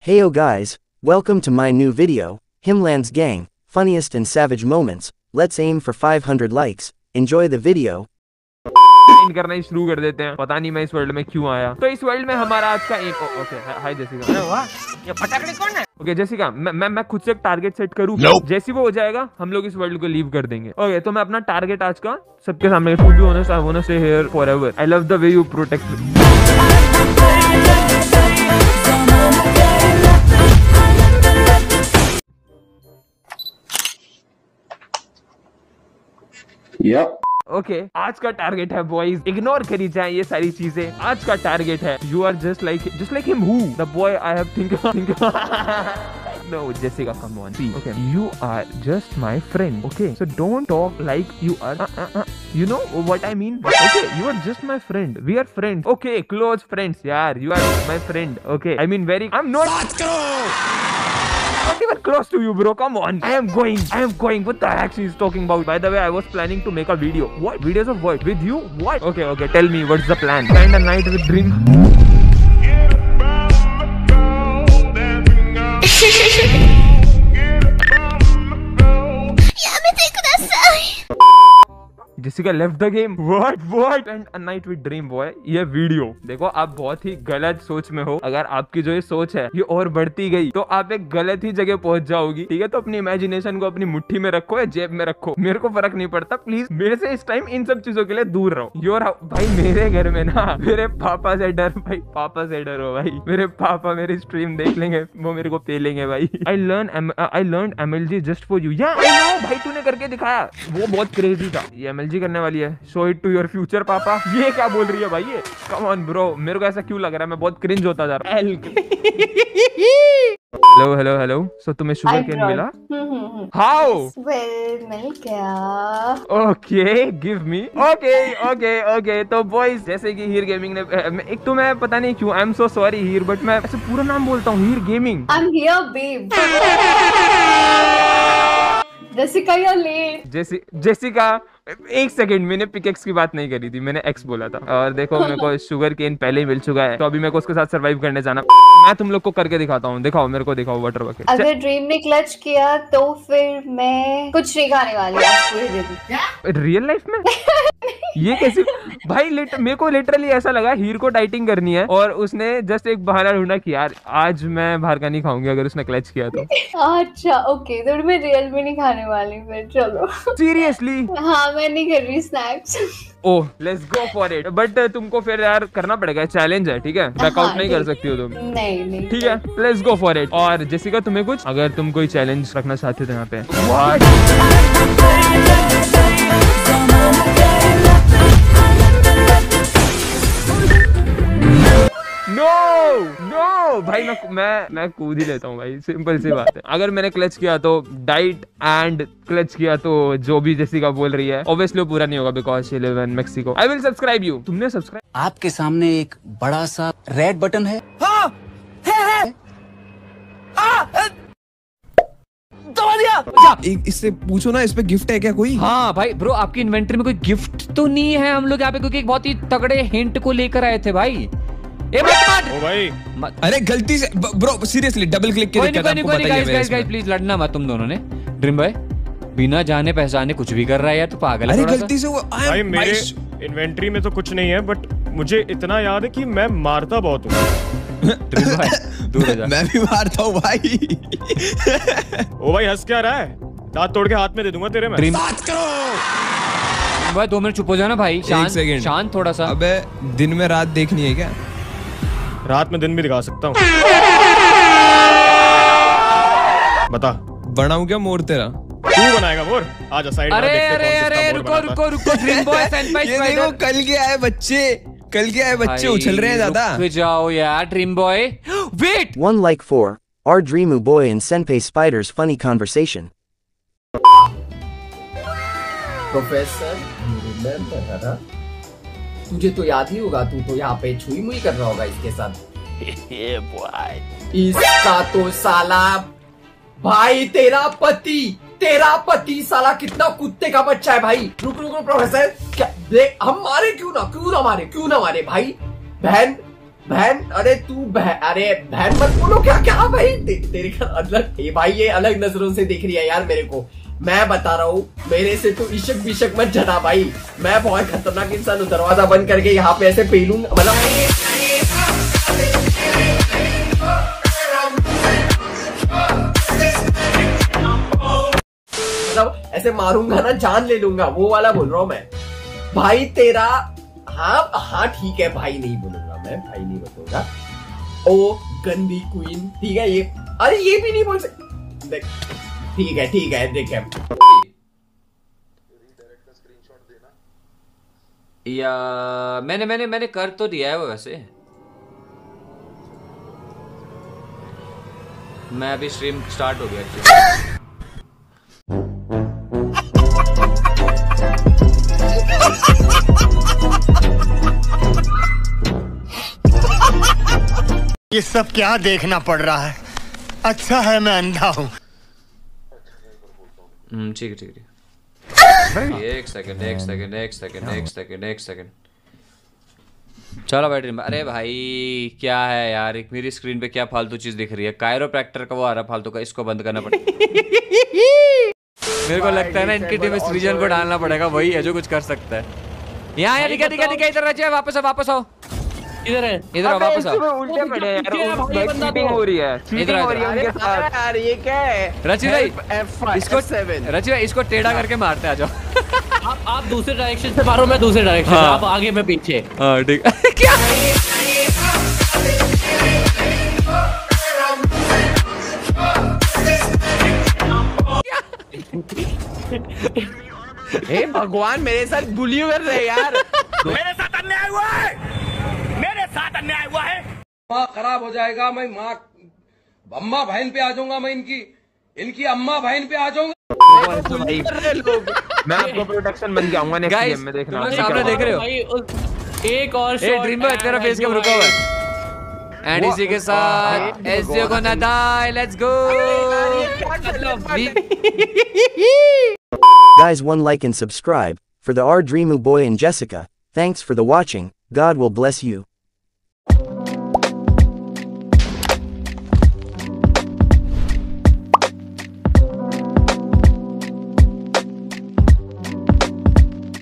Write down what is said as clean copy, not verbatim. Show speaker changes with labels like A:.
A: Heyo guys, welcome to my new video, Himland's Gang, funniest and savage moments. Let's aim for 500 likes. Enjoy the video.
B: करना ही शुरू कर देते हैं। पता नहीं मैं इस वर्ल्ड में क्यों आया। तो इस वर्ल्ड में हमारा आज का एम ओके हाय जेसिका। वाह ये फटाकड़े कौन है? ओके जेसिका मैं खुद से एक टारगेट सेट करूँ जैसे वो हो जाएगा हम लोग इस वर्ल्ड को लीव कर देंगे। ओके तो मैं अपना टारगेट आज का सबके सामने to be honest I want to stay here forever. I love the way you protect me.
C: Yep.
B: Okay आज का टारगेट है बॉयज, इग्नोर करी जाए ये सारी चीजें। आज का टारगेट है you are just like him who the boy I have think No, Jessica, come on. See, okay, you are just my friend. Okay, so don't talk like you are. You know what I mean? Okay, you are just my friend. We are friends. Okay, close friends. Yeah, you are my friend. Okay, I mean very. I'm not. Not even close to you, bro. Come on. I am going. What the heck she is talking about? By the way, I was planning to make a video. What? Videos of what? With you? What? Okay. Tell me, what's the plan? Spend a night with Dream. Jessica left the game. What? Spend a night with Dream Boy. ये video देखो, आप बहुत ही गलत सोच में हो। अगर आपकी जो ये सोच है ये और बढ़ती गई तो आप एक गलत ही जगह पहुंच जाओगी। ठीक है, तो अपनी इमेजिनेशन को अपनी मुट्ठी में रखो या जेब में रखो, मेरे को फर्क नहीं पड़ता। प्लीज मेरे से इस टाइम इन सब चीजों के लिए दूर रहो। योर भाई मेरे घर में ना मेरे पापा से डर भाई, पापा से डरो भाई। मेरे पापा मेरी स्ट्रीम देख लेंगे, वो मेरे को पे लेंगे भाई। I learn MLG just for you. या भाई तूने करके दिखाया, वो बहुत क्रेजी था। ये MLG करने वाली है। Show it to your future papa. ये क्या बोल रही है भाई? ये कम ऑन ब्रो, मेरे को ऐसा क्यों लग रहा है मैं बहुत क्रिंज होता जा रहा हूँ। हेलो सो तुम्हें शुगर केन मिला? हाउ?
D: मिल गया।
B: Okay give me. ओके तो बॉयज जैसे कि हीर गेमिंग ने एक तो मैं पता नहीं क्यों I am so sorry Heer, but मैं ऐसे पूरा नाम बोलता हूँ Heer gaming.
D: I am here babe. Jessica you are late.
B: Jessica एक सेकंड, मैंने पिकेक्स की बात नहीं करी थी, मैंने एक्स बोला था। और देखो मेरे को शुगर केन पहले ही मिल चुका है, तो अभी मेरे को उसके साथ सरवाइव करने जाना। मैं तुम लोग को करके दिखाता हूँ। दिखाओ मेरे को, दिखाओ वाटर बकेट।
D: अगर ड्रीम ने क्लच किया तो फिर मैं कुछ नहीं खाने वाली पूरे दिन।
B: रियल लाइफ में ये कैसी भाई? मेरे को लिटरली ऐसा लगा हीर को डाइटिंग करनी है और उसने जस्ट एक बहाना ढूंढा कि यार आज मैं बाहर का नहीं खाऊंगी अगर उसने क्लच किया तो।
D: अच्छा ओके, तो मैं रियल में नहीं खाने वाली फिर। चलो
B: सीरियसली?
D: हाँ मैं नहीं कर रही snacks.
B: Oh let's go for it. But तुमको फिर यार करना पड़ेगा, चैलेंज है ठीक है, बैकआउट नहीं कर सकती हो तुम।
D: नहीं
B: ठीक है, लेट्स गो फॉर इट। और जेसिका तुम्हें कुछ, अगर तुम कोई चैलेंज रखना चाहते हो यहाँ पे। नो भाई मैं कूद ही लेता हूँ भाई, सिंपल सी बात है। अगर मैंने क्लच किया तो डाइट एंड क्लच किया तो जो भी जेसिका बोल रही है ऑब्वियसली वो पूरा नहीं होगा because she live in Mexico. I will subscribe you. तुमने सब्सक्राइब?
E: आपके सामने एक बड़ा सा रेड बटन है। हाँ, है। दबा दिया।
F: इससे पूछो ना, इस पे गिफ्ट है क्या कोई?
G: हाँ भाई ब्रो, आपकी इन्वेंटरी में कोई गिफ्ट तो नहीं है? हम लोग यहाँ पे क्योंकि एक बहुत ही तगड़े हिंट को लेकर आए थे भाई।
F: ओ भाई अरे गलती से ब्रो, सीरियसली डबल क्लिक के
G: गाइस प्लीज लड़ना मत तुम दोनों ने। ड्रीम बॉय बिना जाने पहचाने कुछ भी कर रहा है यार, तू पागल है।
F: अरे गलती से वो
H: भाई मेरे इन्वेंटरी में तो कुछ नहीं है, बट मुझे इतना याद है कि मैं मारता बहुत हूँ।
G: ड्रीम बॉय दूर हो जा।
F: मैं भी मारता हूँ भाई।
H: ओ भाई हंस क्या रहा है? दांत तोड़ के हाथ में दे दूंगा तेरे में।
F: बात करो
G: भाई, 2 मिनट चुप हो जाना भाई। शांत थोड़ा सा।
F: अबे दिन में रात देखनी है क्या?
H: रात में दिन भी दिखा सकता हूँ। बता
F: बनाऊं क्या मोर तेरा?
H: तू बनाएगा मोर? आजा साइड में देखते हैं।
G: अरे रुको ड्रीम बॉय सेंपाई
F: ये कल के आए बच्चे उछल रहे हैं ज्यादा।
G: रुक जाओ यार Dream boy. Wait
A: 1 like for our Dreamu boy and Senpai Spider's funny conversation.
I: Professor remember, तुझे तो याद ही होगा, तू तो यहाँ पे छुई मुई कर रहा होगा इसके साथ। इसका तो साला भाई तेरा पति साला कितना कुत्ते का बच्चा है भाई। रुक प्रोफेसर, क्या देख हम मारे क्यों ना मारे भाई। बहन बहन, अरे तू अरे बहन मत बोलो, क्या क्या भाई तेरे का अलग भाई, ये अलग नजरों से दिख रही है यार मेरे को। मैं बता रहा हूँ, मेरे से तो इशक बिशक मत जना भाई, मैं बहुत खतरनाक इंसान हूँ। दरवाजा बंद करके यहाँ पे ऐसे पेलूंगा, मतलब ऐसे मारूंगा ना, जान ले लूंगा, वो वाला बोल रहा हूँ मैं भाई तेरा। हाँ ठीक है भाई, नहीं बोलूंगा मैं, भाई नहीं बोलूंगा। ओ गंदी क्वीन, ठीक है ये, अरे ये भी नहीं बोल सकते, ठीक है देखे
G: या मैंने कर तो दिया है वो वैसे। मैं अभी स्ट्रीम स्टार्ट हो गया।
C: ये सब क्या देखना पड़ रहा है? अच्छा है मैं अंधा हूँ।
G: ठीक है एक सेकंड चलो भाई ड्रीम। अरे भाई क्या है यार, एक मेरी स्क्रीन पे क्या फालतू चीज दिख रही है, कायरोप्रैक्टर का वो आ रहा फालतू का, इसको बंद करना पड़ेगा। मेरे को लगता है ना इनकी टीम इस रीजन को डालना पड़ेगा, वही है जो कुछ कर सकता है। यहाँ ठीक है इधर रचिए, वापस आओ इधर है, इधर आओ वापस आओ।
B: उल्टे पड़े यार, चीटिंग हो रही है, चीटिंग हो रही है उनके साथ
I: यार। ये क्या है
G: रची भाई, इसको टेढ़ा करके मारते आ जाओ।
J: आप दूसरे डायरेक्शन से मारो, मैं दूसरे डायरेक्शन से, आप आगे मैं पीछे।
G: हाँ ठीक क्या
I: हे भगवान, मेरे साथ बुली कर रहे यार।
C: मेरे साथ अन्याय हुआ है, मेरे साथ अन्याय हुआ है।
K: माँ खराब हो जाएगा, मैं माँ अम्मा बहन पे आ जाऊंगा, मैं इनकी अम्मा बहन पे आ जाऊंगा।
B: मैं आपको प्रोटेक्शन बन जाऊंगा नेक्स्ट गेम में, देखना
G: सामने देख रहे हो।
J: एक और
G: ड्रीम बॉय तेरा फेस कब रुका हुआ है? एंड इसी के साथ एसजीओ को ना die, let's go।
A: Guys, one like and subscribe for the R Dreamu boy and Jessica. Thanks for the watching. God will bless you.